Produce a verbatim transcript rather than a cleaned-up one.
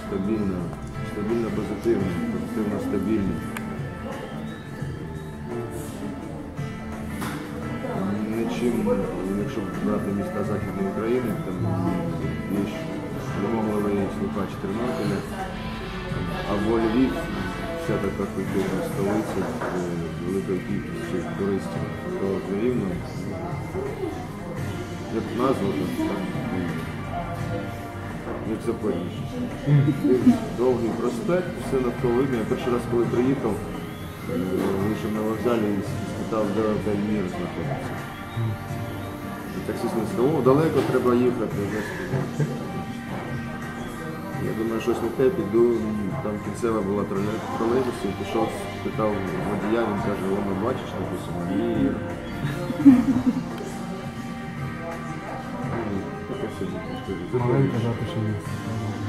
стабільно, стабільно позитивно, позитивно стабільно. Нічим, якщо брати міста Західної України, там є вимогливий слухач Тернополя, або Львів, вся така культурна столиця з великою кількістю туристів, то Рівно, як назва, так, як Запоріжжя. Довгий проспект, все навколо видно. Я перший раз, коли приїхав, вийшов на вокзалі і спитав, де готель «Мір» знаходиться. Таксист не сказав, о, далеко треба їхати. Я думаю, щось не те, піду, там кінцева була тролейбус, і пішов, спитав водія, він каже, воно бачиш, написано, «Мір». Маленька запише місце.